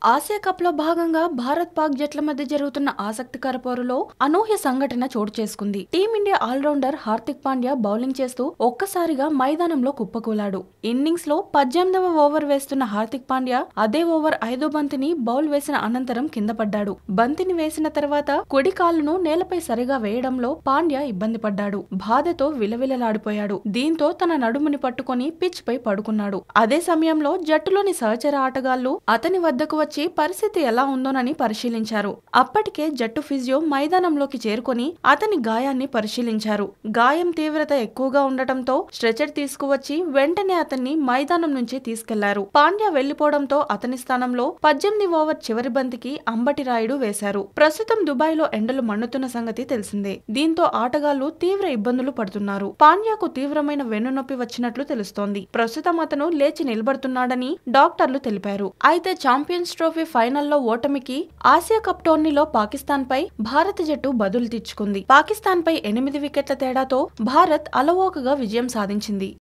Asia cup లో భాగంగా భారత్ పాక్ జట్ల మధ్య జరుగుతున్న ఆసక్తికర పోరులో అనూహ్య సంఘటన చోటు చేసుకుంది. Team India all rounder Hardik Pandya bowling చేస్తూ ఒక్కసారిగా మైదానంలో కుప్పకూలాడు. ఇన్నింగ్స్ లో 18వ ఓవర్ వేస్తున్న హార్దిక్ పాండ్యా అదే ఓవర్ 5వ బంతిని బౌల్ వేసిన అనంతరం కింద పడ్డాడు. బంతిని వేసిన తర్వాత కుడి కాలును నేలపై సరిగా వేయడంలో పాండ్యా ఇబ్బంది పడ్డాడు. బాధతో విలవిలలాడిపోయాడు. దీంతో తన నడుముని పట్టుకొని పిచ్ పై పడుకున్నాడు. అదే సమయంలో జట్టులోని సహచర ఆటగాళ్లు అతని వద్దకు వచ్చి పరిస్థితి ఎలా ఉందోనని పరిశీలించారు. అప్పటికే జట్టు ఫిజియో మైదానంలోకి చేరుకొని అతని గాయాన్ని పరిశీలించారు. గాయం తీవ్రత ఎక్కువగా ఉండటంతో స్ట్రెచర్ తీసుకువచ్చి వెంటనే అతన్ని మైదానం నుంచి తీసుకెళ్లారు. పాండ్యా వెళ్లిపోవడంతో అతని స్థానంలో 18వ ఓవర్ చివరి బంతికి అంబటి రాయుడు వేశారు. ప్రస్తుతం దుబాయ్ లో ఎండలు మండుతున్న సంగతి తెలిసిందే. దీంతో ఆటగాళ్లు తీవ్ర ఇబ్బందులు పడుతున్నారు. పాండ్యాకు తీవ్రమైన వెన్నునొప్పి వచ్చినట్లు తెలుస్తోంది. ప్రస్తుతం అతను లేచి నిలబడుతున్నాడని డాక్టర్లు తెలిపారు. అయితే ఛాంపియన్స్ ట్రోఫీ ఫైనల్లో ఓటమికి ఆసియా కప్ టోర్నీలో పాకిస్తాన్ పై భారత జట్టు బదులు తీర్చుకుంది. పాకిస్తాన్ పై 8 వికెట్ల తేడాతో భారత్ అలవోకగా విజయం సాధించింది.